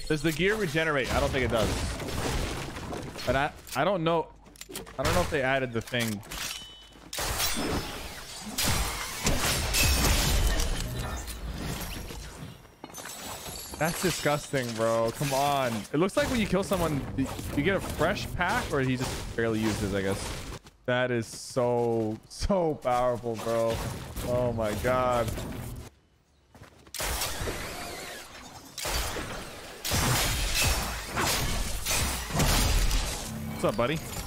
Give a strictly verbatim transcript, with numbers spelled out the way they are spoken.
Does the gear regenerate? I don't think it does. But I, I don't know. I don't know if they added the thing. That's disgusting, bro. Come on. It looks like when you kill someone, you get a fresh pack, or he just barely uses, I guess. That is so, so powerful, bro. Oh my God. What's up, buddy?